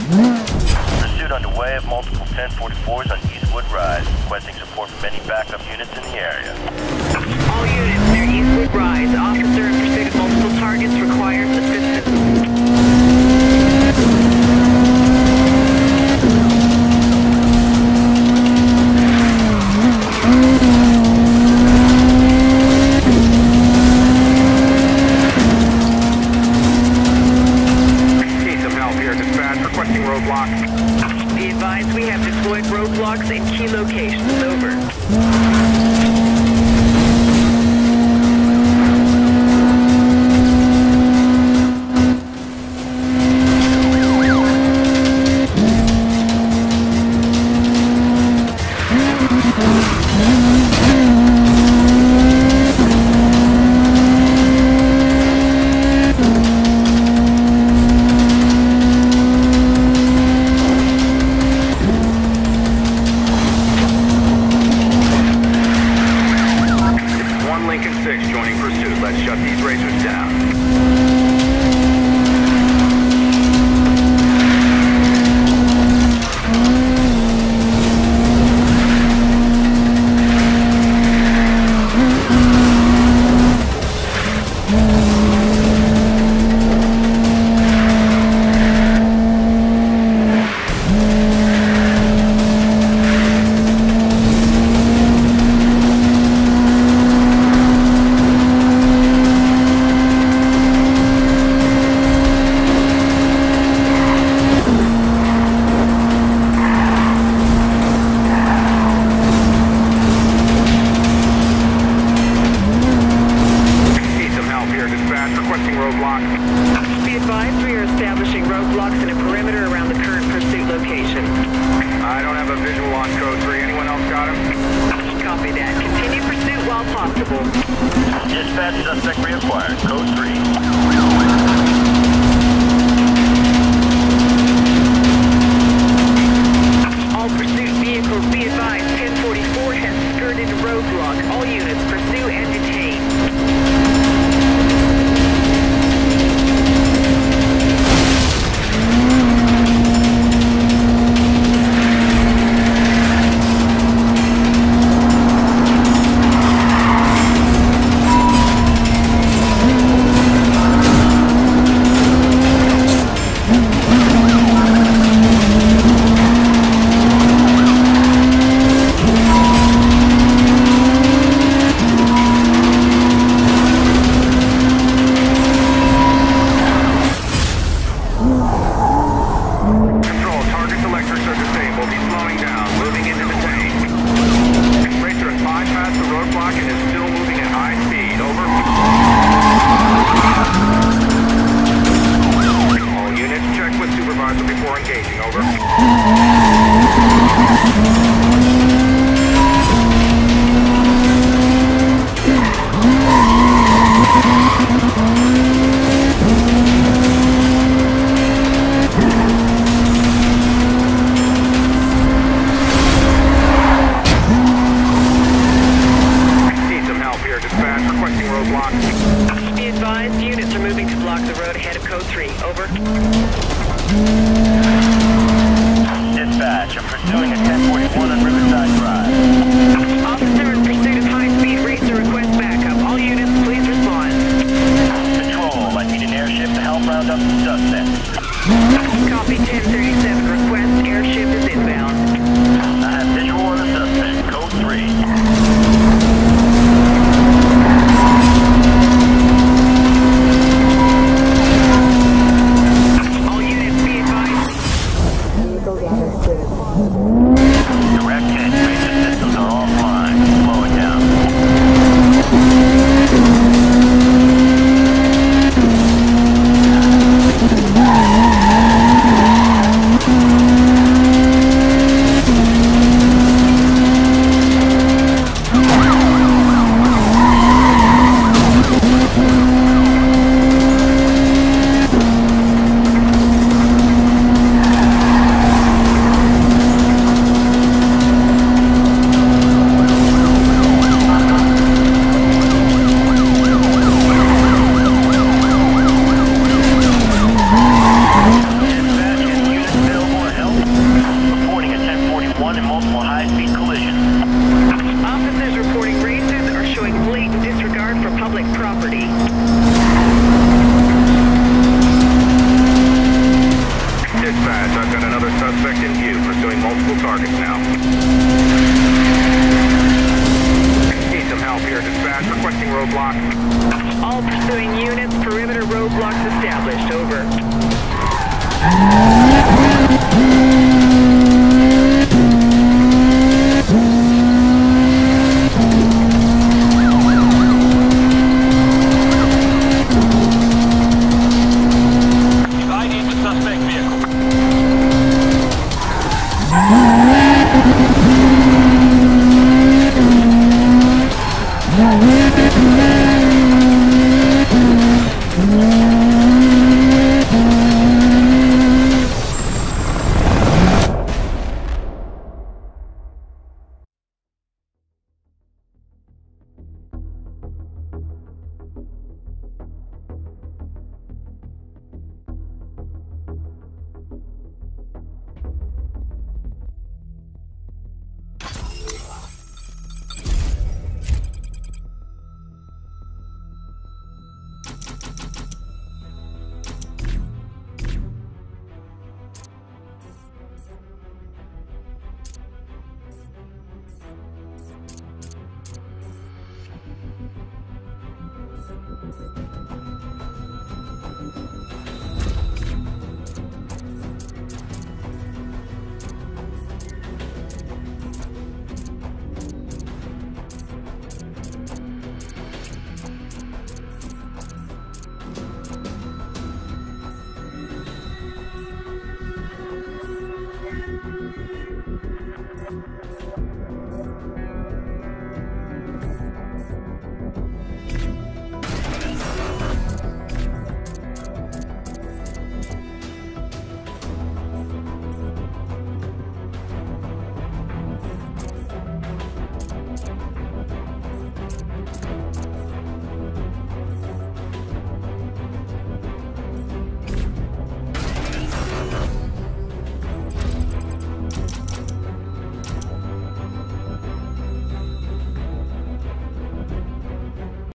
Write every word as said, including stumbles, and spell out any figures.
Pursuit underway of multiple ten forty-fours on Eastwood Rise, requesting support from any backup units in the area. All units near Eastwood Rise. Officer in pursuit of multiple targets requires assistance. Be advised we have deployed roadblocks in key locations. Over. Be advised we are establishing roadblocks in a perimeter around the current pursuit location. I don't have a visual on code three. Anyone else got him? Copy that. Continue pursuit while possible. Dispatch suspect reacquired. Code three. All pursuit vehicles, be advised, ten forty-four has skirted a roadblock. All units pursue and detain. Be advised, units are moving to block the road ahead of code three. Over. Dispatch, I'm pursuing a ten forty-one on Riverside Drive. Officer in pursuit of high-speed racer request backup. All units, please respond. Control, I need an airship to help round up the suspects. Copy ten thirty-seven. Request airship is inbound. I have visual on the suspect. Code three. Direct hit. Racer systems are offline. Slow it down. Copy.